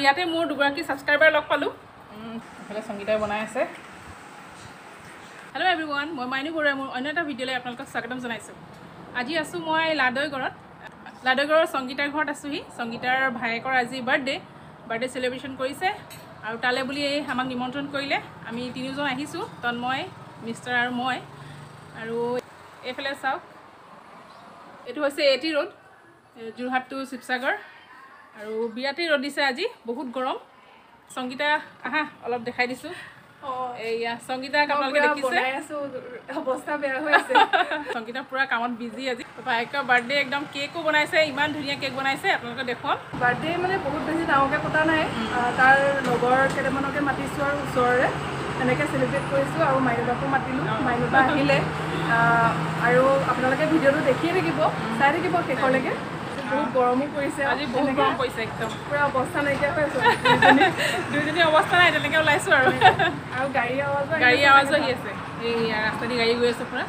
ইয়াতে মোৰ দুগৰাকী সাবস্ক্ৰাইবাৰ লগ পালো এফালে সংগীতাই বনাই আছে হেল্ল' এভৰিৱান মই মাইনু বৰুৱা মোৰ অন্য এটা ভিডিঅ'লৈ আপোনালোকক স্বাগতম জনাইছোঁ আজি আছোঁ মই লাদৈগড়ৰ সংগীতাৰ ঘৰত আছোঁহি সংগীতাৰ ভায়েকৰ আজি বাৰ্থডে চেলিব্ৰেশ্যন কৰিছে আৰু তালে বুলি আমাক নিমন্ত্ৰণ কৰিলে আমি তিনিজন আহিছোঁ তন্ময় মিষ্টাৰ আৰু মই আৰু এইফালে চাওক এইটো হৈছে এটি ৰোড যোৰহাট টু শিৱসাগৰ আৰু বিৰাটেই ৰ'দ দিছে আজি বহুত গৰম সংগীতা আহা অলপ দেখাই দিছোঁ এইয়া সংগীতা আপোনালোকে দেখিছে অৱস্থা বেয়া হৈ আছে সংগীতা পুৰা কামত বিজি আজি ভায়েকৰ বাৰ্থডে একদম কেকো বনাইছে ইমান ধুনীয়া কেক বনাইছে আপোনালোকে দেখুৱাম বাৰ্থডে মানে বহুত বেছি ডাঙৰকৈ পতা নাই তাৰ লগৰ কেইটামানকে মাতিছোঁ আৰু ওচৰৰে এনেকৈ চেলিব্ৰেট কৰিছোঁ আৰু মাইনুবাকো মাতিলোঁ মাইনুবা আহিলে আৰু আপোনালোকে ভিডিঅ'টো দেখিয়ে থাকিব চাই থাকিব শেষলৈকে বহুত গৰমো পৰিছে আজি বহুত গৰম পৰিছে একদম পুৰা অৱস্থা নাইকিয়া হৈ আছে দুইজনী অৱস্থা নাই তেনেকৈ ওলাইছোঁ আৰু গাড়ী আৱাজো আহি আছে এই ৰাস্তা দি গাড়ী গৈ আছে পুৰা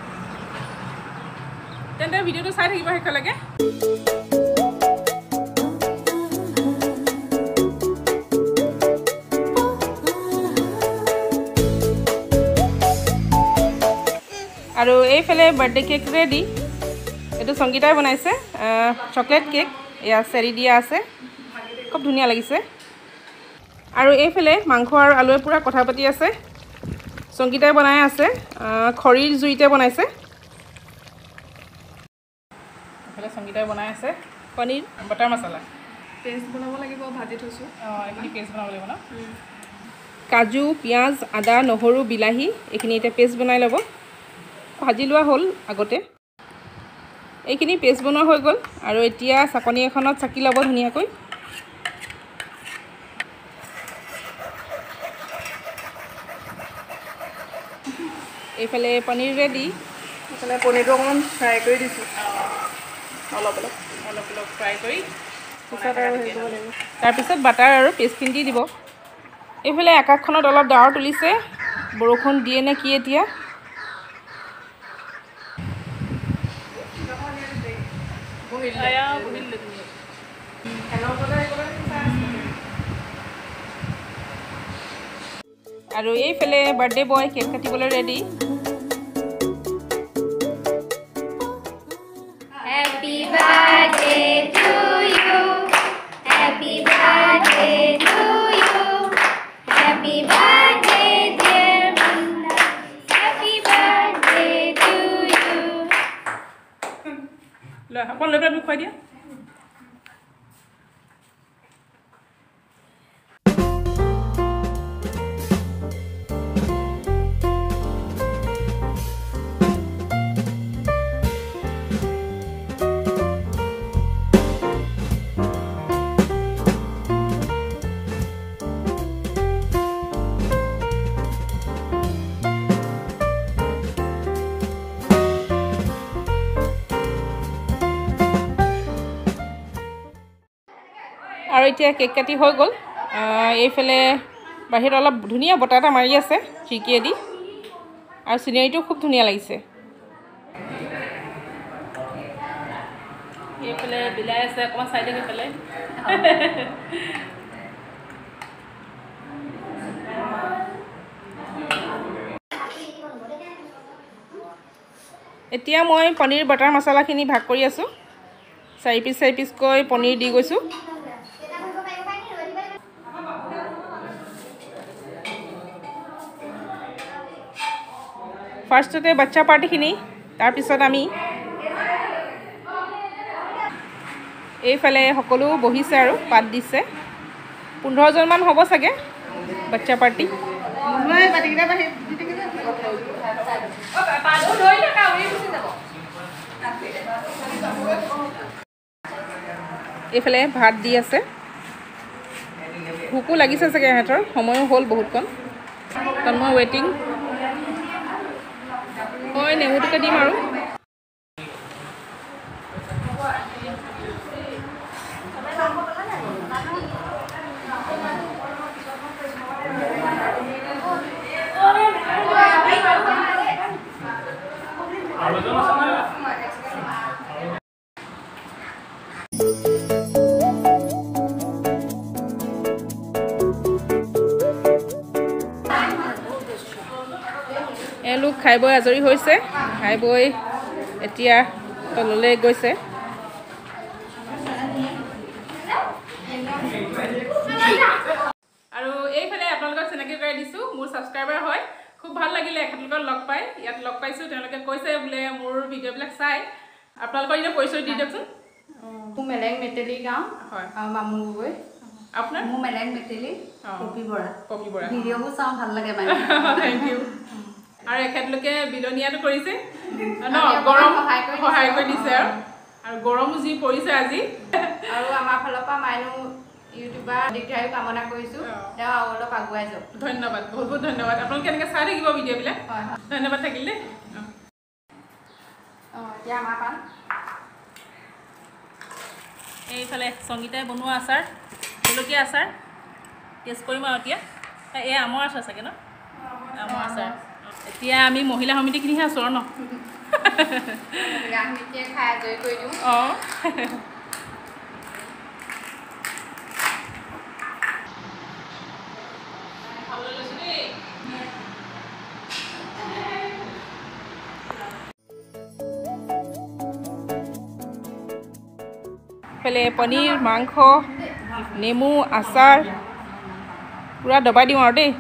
তেন্তে ভিডিঅ'টো চাই থাকিব শেষলৈকে আৰু এইফালে বাৰ্থডে কেক ৰেডি এইটো সংগীতাই বনাইছে চকলেট কেক এয়া চেৰি দিয়া আছে খুব ধুনীয়া লাগিছে আৰু এইফালে মাংস আৰু আলুৱে পুৰা কথা পাতি আছে সংগীতাই বনাই আছে খৰিৰ জুইতে বনাইছে এইফালে সংগীতাই বনাই আছে পনীৰ বাটাৰ মছলা পেষ্ট বনাব লাগিব ভাজি থৈছোঁ এইখিনি পেষ্ট বনাব লাগিব ন কাজু পিঁয়াজ আদা নহৰু বিলাহী এইখিনি এতিয়া পেষ্ট বনাই ল'ব ভাজি লোৱা হ'ল আগতে এইখিনি পেষ্ট বনোৱা হৈ গ'ল আৰু এতিয়া চাকনি এখনত চাকি ল'ব ধুনীয়াকৈ এইফালে পনীৰ ৰেডি এইফালে পনীৰটো অকণমান ফ্ৰাই কৰি দিছোঁ অলপ ফ্ৰাই কৰি পিছত আৰু হেৰি কৰিব লাগিব তাৰপিছত বাটাৰ আৰু পেষ্টখিনি দি দিব এইফালে আকাশখনত অলপ ডাৱৰ তুলিছে বৰষুণ দিয়ে নে কি এতিয়া আৰু এইফালে বাৰ্থডে বয় কেক কাটিবলৈ ready Happy birthday to you. Happy birthday to you. Happy birthday dear Minna. Happy birthday to you. অকণ লৈ পেলাই মোক খুৱাই দিয়া আৰু এতিয়া কেক কাটি হৈ গ'ল এইফালে বাহিৰত অলপ ধুনীয়া বতাহ এটা মাৰি আছে খিৰিকীয়েদি আৰু চিনেৰীটো খুব ধুনীয়া লাগিছে এইফালে বিলাই আছে অকণমান চাই দিয়ক এইফালে এতিয়া মই পনীৰ বাটাৰ মছলাখিনি ভাগ কৰি আছোঁ 4 পিচকৈ পনীৰ দি গৈছোঁ ফাৰ্ষ্টতে বাচ্চা পাৰ্টিখিনি তাৰপিছত আমি এইফালে সকলো বহিছে আৰু পাত দিছে 15জনমান হ'ব চাগে বাচ্চা পাৰ্টি এইফালে ভাত দি আছে ভোকো লাগিছে চাগে সিহঁতৰ সময়ো হ'ল বহুতকণ কাৰণ মই ৱেইটিং মই নেমুটোকে দিম আৰু খাই বৈ আজৰি হৈছে খাই বৈ এতিয়া তললৈ গৈছে আৰু এইফালে আপোনালোকক চিনাকি কৰাই দিছোঁ মোৰ ছাবস্ক্ৰাইবাৰ হয় খুব ভাল লাগিলে এখেতলোকক লগ পাই ইয়াত লগ পাইছোঁ তেওঁলোকে কৈছে বোলে মোৰ ভিডিঅ'বিলাক চাই আপোনালোকৰ এতিয়া পৰিচয় দি দিয়কচোন মোৰ মেলেং মেটেলি গাঁও হয় মামু গগৈ আপোনাৰ মোৰ মেলেং মেটেলি পপি বৰা বৰা ভিডিঅ'বোৰ চাওঁ ভাল লাগে মানে থেংক ইউ আৰু এখেতলোকে বিলনীয়াটো কৰিছে ন গৰম সহায় কৰি দিছে আৰু গৰমো যি পৰিছে আজি আৰু আমাৰ ফালৰ পৰা মাইনু ইউটিউবাৰ দীৰ্ঘায়ু কামনা কৰিছোঁ তেওঁ আৰু অলপ আগুৱাই যাওক ধন্যবাদ বহুত বহুত ধন্যবাদ আপোনালোকে এনেকৈ চাই থাকিব ভিডিঅ'বিলাক হয় ধন্যবাদ থাকিল দেই এতিয়া আমাৰ পাণ এইফালে সংগীতাই বনোৱা আচাৰ জলকীয়া আচাৰ টেষ্ট কৰিম আৰু এতিয়া এই আমৰ আচাৰ চাগে ন আমৰ আচাৰ এতিয়া আমি মহিলা সমিতিখিনিহে আছোঁ আৰু ন গাহমিতিয়ে খাই আজৰি কৰি দিওঁ অঁ এইফালে পনীৰ মাংস নেমু আচাৰ পূৰা দবাই দিওঁ আৰু দেই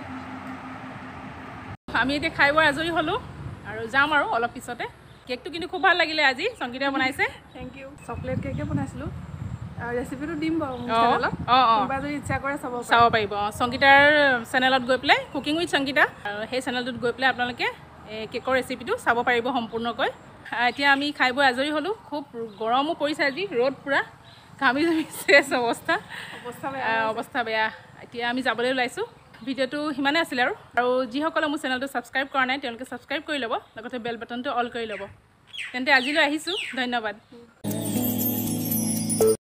আমি এতিয়া খাই বৈ আজৰি হ'লোঁ আৰু যাম আৰু অলপ পিছতে কেকটো কিন্তু খুব ভাল লাগিলে আজি সংগীতাই বনাইছে থেংক ইউ চকলেট কেকে বনাইছিলোঁ ৰেচিপিটো দিম বাৰু মোৰ অঁ চেনেলত অঁ অঁ কোনোবা যদি ইচ্ছা কৰে চাব পাৰিব অঁ সংগীতাৰ চেনেলত গৈ পেলাই কুকিং উইথ সংগীতা আৰু সেই চেনেলটোত গৈ পেলাই আপোনালোকে কেকৰ ৰেচিপিটো চাব পাৰিব সম্পূৰ্ণকৈ এতিয়া আমি খাই বৈ আজৰি হ'লোঁ খুব গৰমো পৰিছে আজি ৰ'দ পূৰা ঘামি জামি চেচ অৱস্থা বেয়া এতিয়া আমি যাবলৈ ওলাইছোঁ ভিডিঅ'টো সিমানে আছিলে আৰু যিসকলে মোৰ চেনেলটো ছাবস্ক্ৰাইব কৰা নাই তেওঁলোকে ছাবস্ক্ৰাইব কৰি ল'ব লগতে বেল বাটনটো অল কৰি ল'ব তেন্তে আজিলৈ আহিছোঁ ধন্যবাদ